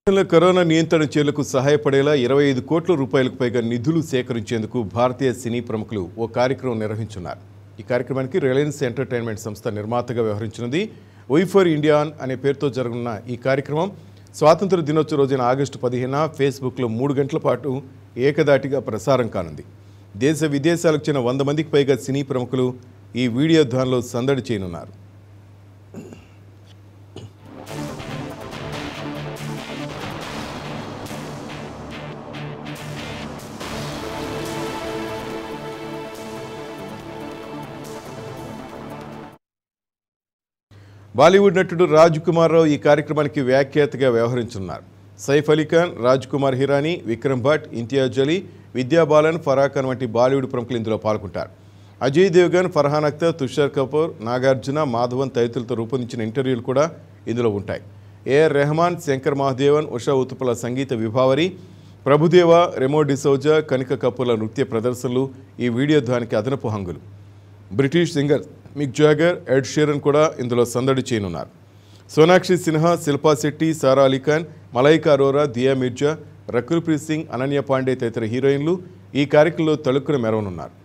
Corona నియంత్రణ చర్యలకు సహాయపడేలా 25 కోట్ల రూపాయలకు పైగా నిధులు సేకరించేందుకు భారతీయ సినీ ప్రముఖులు ఓ కార్యక్రమం నిర్వహించున్నారు. ఈ కార్యక్రమానికి రిలయన్స్ ఎంటర్టైన్మెంట్ సంస్థ నిర్మాతగా వ్యవహరించినది. వై ఫర్ ఇండియా అనే పేరుతో జరగనున్న ఈ కార్యక్రమం స్వాతంత్ర దినోత్సవ రోజున ఆగస్టు 15న ఫేస్బుక్లో 3 గంటల పాటు ఏకదాటిగా ప్రసారం కానుంది. దేశ విదేశాలకు చెందిన 100 మందికి పైగా సినీ ప్రముఖులు ఈ వీడియోథాన్లో సందడి చేయనున్నారు. బాలీవుడ్ నటుడు రాజ్ కుమార్ రావు ఈ కార్యక్రమానికి వ్యాఖ్యాతగా వ్యవహరించనున్నారు. సైఫ్ అలీ ఖాన్, రాజ్ కుమార్ హిరానీ, విక్రమ్ భట్, ఇంతియాజ్ అలీ, విద్యా బాలన్, ఫరా ఖాన్ వంటి బాలీవుడ్ ప్రముఖులు ఇందులో పాల్గొంటారు. అజయ్ దేవ్గన్, ఫర్హాన్ అఖ్తర్, తుషార్ కపూర్, నాగార్జున, మాధవన్ తదితరులతో రూపొందించిన ఇంటర్వ్యూలు కూడా ఇందులో ఉంటాయి. ఏఆర్ రెహమాన్, శంకర్ మహాదేవన్, ఉషా ఉతుపల సంగీత విభావరి, ప్రభుదేవ, రెమో డిసౌజా, కనిక కపూర్ల నృత్య ప్రదర్శనలు ఈ వీడియోథాన్కి అదనపు హంగులు. British singer Mick Jagger, Ed Sheeran కూడా ఇందులో సందడి చేయనున్నారు. సోనాక్షి సిన్హా, శిల్పా శెట్టి, సారా అలీ ఖాన్, మలైకా అరోరా, దియా మిర్జా, రకుల్ ప్రీత్ సింగ్, అనన్య పాండే తదితర హీరోయిన్లు ఈ కార్యక్రమంలో తళుక్కున మెరవనున్నారు.